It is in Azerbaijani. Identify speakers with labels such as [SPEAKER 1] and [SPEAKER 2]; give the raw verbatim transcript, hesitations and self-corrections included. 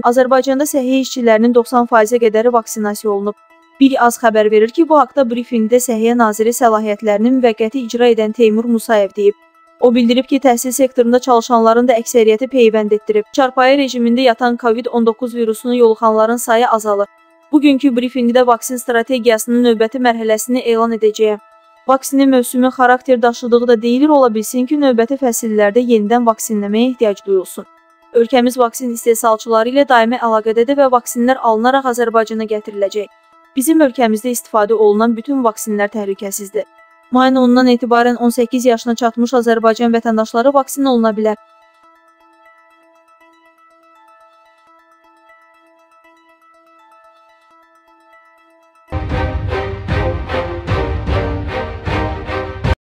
[SPEAKER 1] Azərbaycanda səhiyyə işçilərinin doxsan faizə qədəri vaksinasiya olunub. Bir az xəbər verir ki, bu haqda brifinqdə Səhiyyə Naziri səlahiyyətlərini müvəqqəti icra edən Teymur Musayev deyib. O bildirib ki, təhsil sektorunda çalışanların da əksəriyyəti peyvənd etdirib. Çarpayı rejimində yatan COVID on doqquz virusunu yoluxanların sayı azalır. Bugünkü brifinqdə vaksin strategiyasının növbəti mərhələsini elan edəcəyəm. Vaksinin mövsümü xarakter daşıdığı da deyilir, ola bilsin ki, növbəti fəsillərdə yenidən vaksinləməyə ehtiyac duyulsun. Ölkəmiz vaksin istehsalçıları ilə daimi əlaqədədir və vaksinlər alınaraq Azərbaycana gətiriləcək. Bizim ölkəmizdə istifadə olunan bütün vaksinlər təhlükəsizdir. Mayın onundan etibarən on səkkiz yaşına çatmış Azərbaycan vətəndaşları vaksin oluna bilər.